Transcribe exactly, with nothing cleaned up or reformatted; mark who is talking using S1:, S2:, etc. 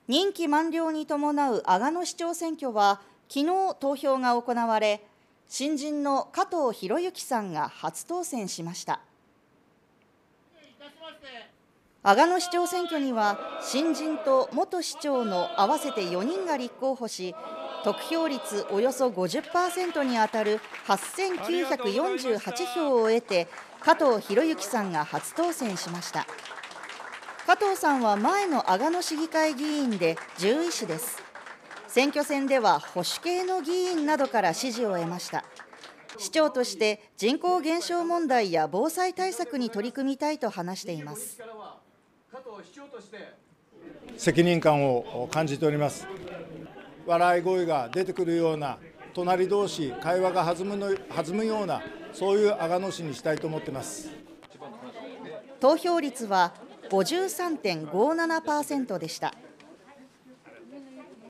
S1: 任期満了に伴う阿賀野市長選挙は、昨日投票が行われ、新人の加藤博之さんが初当選しました。阿賀野市長選挙には、新人と元市長の合わせてよにんが立候補し、得票率およそ ごじゅっパーセント に当たるはっせんきゅうひゃくよんじゅうはちひょうを得て、加藤博之さんが初当選しました。加藤さんは前の阿賀野市議会議員で獣医師です。選挙戦では保守系の議員などから支持を得ました。市長として人口減少問題や防災対策に取り組みたいと話しています。
S2: 責任感を感じております。笑い声が出てくるような、隣同士会話が弾むの弾むような、そういう阿賀野市にしたいと思っています。
S1: 投票率は ごじゅうさんてんごななパーセント でした。